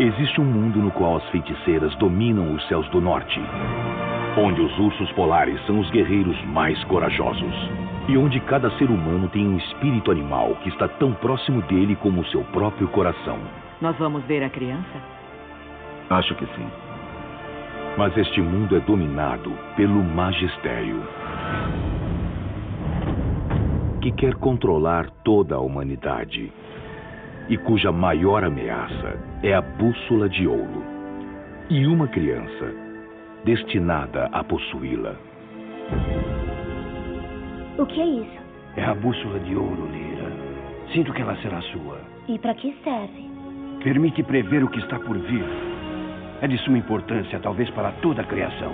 Existe um mundo no qual as feiticeiras dominam os céus do norte, onde os ursos polares são os guerreiros mais corajosos, e onde cada ser humano tem um espírito animal que está tão próximo dele como o seu próprio coração. Nós vamos ver a criança? Acho que sim. Mas este mundo é dominado pelo magistério, que quer controlar toda a humanidade, e cuja maior ameaça é a bússola de ouro, e uma criança destinada a possuí-la. O que é isso? É a bússola de ouro, Lyra. Sinto que ela será sua. E para que serve? Permite prever o que está por vir. É de suma importância, talvez para toda a criação.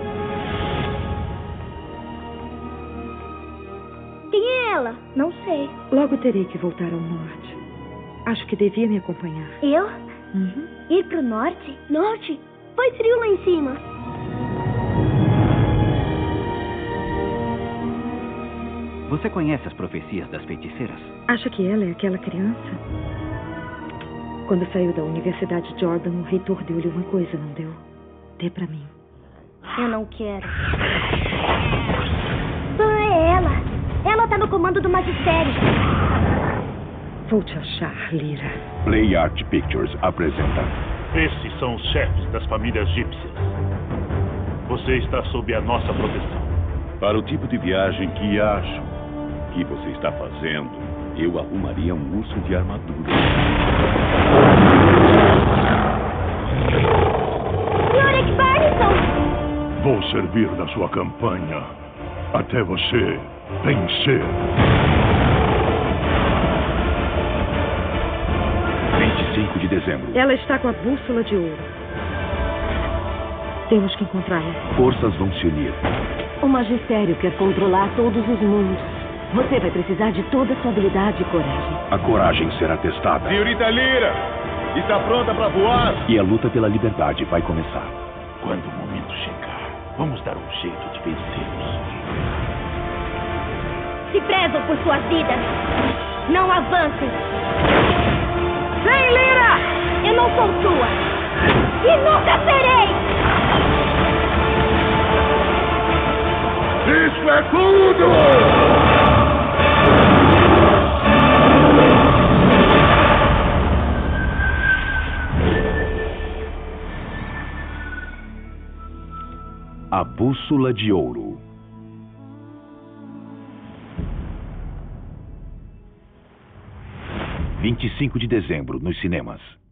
Quem é ela? Não sei. Logo terei que voltar ao norte. Acho que devia me acompanhar. Eu? Uhum. Ir pro norte? Norte? Faz frio lá em cima. Você conhece as profecias das feiticeiras? Acha que ela é aquela criança? Quando saiu da Universidade Jordan, o reitor deu-lhe uma coisa, não deu? Dê pra mim. Eu não quero. É ela. Ela tá no comando do magistério. Vou te achar, Lyra. Play Art Pictures apresenta. Esses são os chefes das famílias egípcias. Você está sob a nossa proteção. Para o tipo de viagem que acho que você está fazendo, eu arrumaria um urso de armadura. Yorick Barnison! Vou servir na sua campanha até você vencer. 25 de dezembro. Ela está com a bússola de ouro. Temos que encontrá-la. Forças vão se unir. O magistério quer controlar todos os mundos. Você vai precisar de toda a sua habilidade e coragem. A coragem será testada. Senhorita Lyra, está pronta para voar? E a luta pela liberdade vai começar. Quando o momento chegar, vamos dar um jeito de vencê-los. Se prezam por suas vidas. Não avancem. Vem, Lyra! Eu não sou sua. E nunca serei! Isso é tudo! A Bússola de Ouro. 25 de dezembro, nos cinemas.